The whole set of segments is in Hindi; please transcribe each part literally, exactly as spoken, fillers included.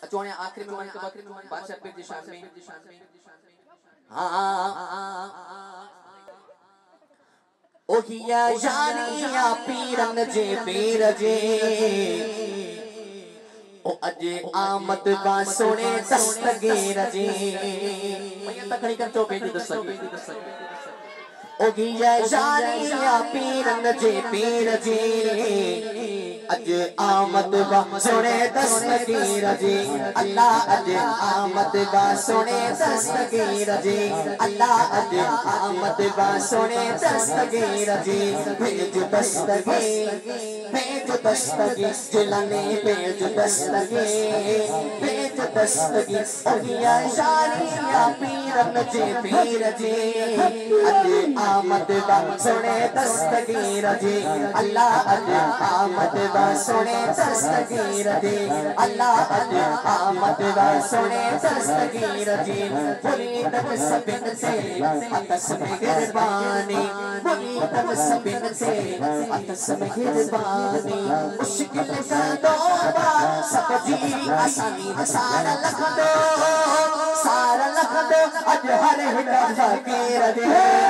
अचोने आखिरी में मन के बादशाह पीर जी शान में हां ओहिया जानिया पीरन जे पीर जे ओ अजे आमद का सोने दस्तगीर जे मैं तखणी कर चो पेज दस्तगीर ओहिया जानिया पीरन जे पीर जे अज आमद का सोने दस्तगीर जे अल्लाह अज आमद का सोने दस्तगीर जे अल्लाह अज आमद का सोने दस्तगीर जे भेज दस्तगीर भेज दस्तगीर जिलाने भेज दस्तगीर भेज दस्तगीर ओहिया शानिया पीरन जे पीर जे अज आमद का सोने दस्तगीर जे अल्लाह अज आमद सोने दस्तगीर दे अल्लाह अज आमद सोने दस्तगीर दे बोली तब सबिन से अतस में गिरबानी बोली तब सबिन से अतस में गिरबानी मुश्किल का दौरा सब जी आसानी सारा लख दो सारा लख दो अज हर एक फकीर दे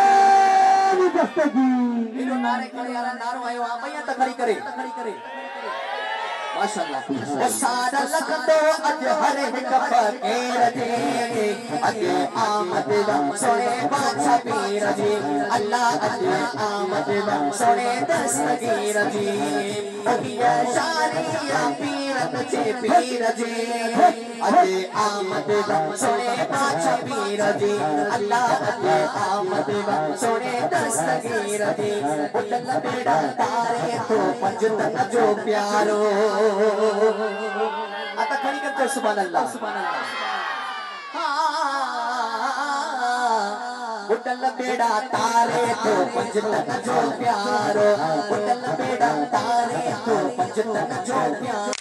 इनो नारे करे यार नारो आयो आ भैया तखरी करे तखरी करे माशाअल्लाह ओ सारा लख दो अज हर एक फकीर दे अज आमद सोने बादशाह पीर जी अल्लाह अज आमद सोने दस्तगीर जी ओहिया शानिया पीरन जे पीर जी अज आमद सोने बादशाह पीर जी अल्लाह अज आमद सोने दस्तगीर जी उडल बेड़ा तारे तो पंजतन जो प्यारो आता खड़ी करते सुभान अल्लाह सुभान अल्लाह उडल बेड़ा तारे तो पंजतन जो प्यारो उडल बेड़ा तारे तो पंजतन जो प्यारो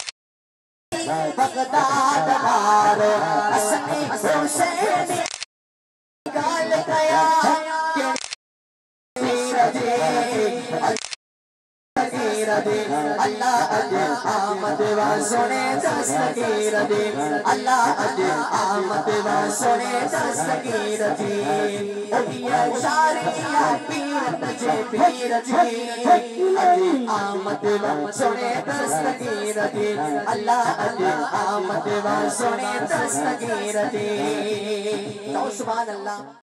बगदाद मारो असली हुसैन गाल गया अल्लाह अज आमद वा सोने दस्तगीर दे अल्लाह अज आमद वा सोने दस्तगीर दे ओहिया शारिया पीरन जे पीर जे अज आमद वा सोने दस्तगीर दे अल्लाह अज आमद वा सोने दस्तगीर दे तो सुभान अल्लाह।